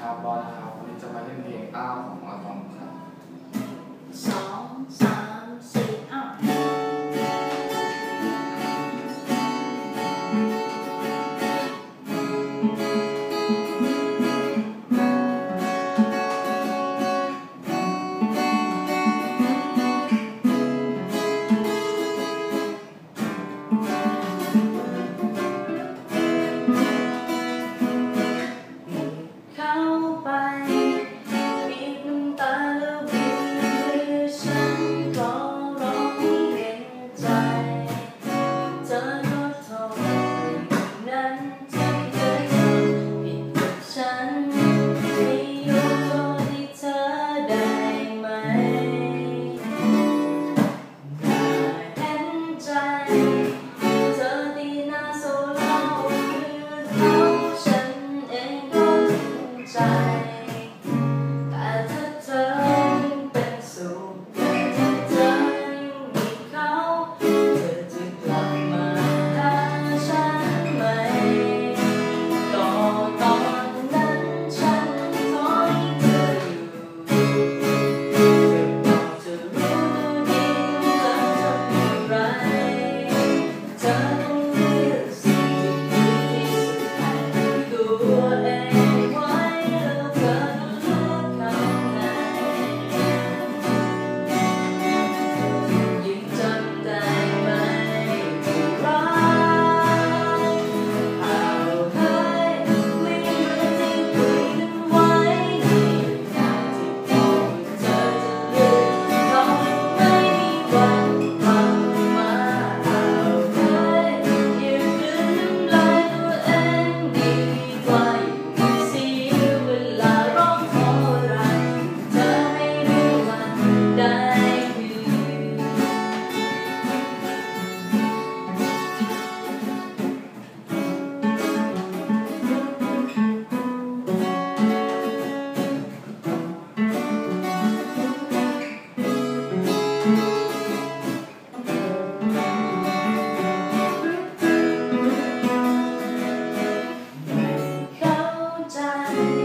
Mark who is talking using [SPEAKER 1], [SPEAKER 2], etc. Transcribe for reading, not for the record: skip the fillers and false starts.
[SPEAKER 1] ครับบอสนะครับวันนี้จะมาเล่นเพลงอ้าวของอะตอมครับ
[SPEAKER 2] 2 3 4อ้าวเข้าไปบีบน้ำตาแล้วบีบมือฉันขอร้องเห็นใจเธอก็โทษนั้นที่เคยทำผิดกับฉันไม่ยกโทษให้เธอได้ไหมน่าเห็นใจเธอดีน่าโศกเศร้าคือเขาฉันเองก็ใจแต่ถ้าเธอเป็นสุขแต่ถ้าเธอยังมีเขาเธอจะกลับมาหาฉันไหมก็ตอนนั้นฉันขอให้เธออยู่เธอบอกจะรู้ดีว่าเธอทำอย่างไรเธอต้องเลือกสิ่งที่ดีที่สุดให้ตัวเองไว้แล้วเธอก็เลือกเขาไงยังจำได้ไหมที่รักเอาเคยคุยเรื่องที่คุยกันไว้ที่อย่างที่บอกว่าเธอจะเลือกเขาไม่มีวันกลับมาเอาเคยยืนคืนน้ำลายตัวเองดีกว่าอยู่เสียเวลาร้องขอรักเธอไม่รู้วันได้คืน เข้าใจ